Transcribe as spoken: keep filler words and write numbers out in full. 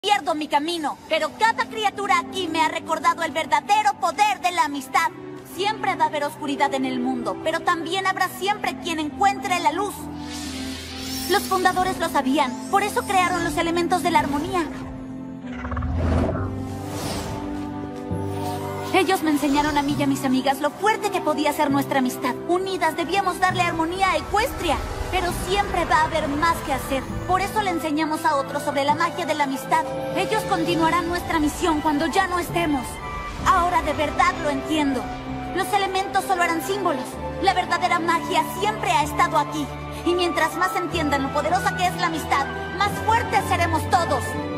Pierdo mi camino, pero cada criatura aquí me ha recordado el verdadero poder de la amistad. Siempre va a haber oscuridad en el mundo, pero también habrá siempre quien encuentre la luz. Los fundadores lo sabían, por eso crearon los elementos de la armonía. Ellos me enseñaron a mí y a mis amigas lo fuerte que podía ser nuestra amistad. Unidas debíamos darle armonía a Equestria. Pero siempre va a haber más que hacer. Por eso le enseñamos a otros sobre la magia de la amistad. Ellos continuarán nuestra misión cuando ya no estemos. Ahora de verdad lo entiendo. Los elementos solo eran símbolos. La verdadera magia siempre ha estado aquí. Y mientras más entiendan lo poderosa que es la amistad, más fuertes seremos todos.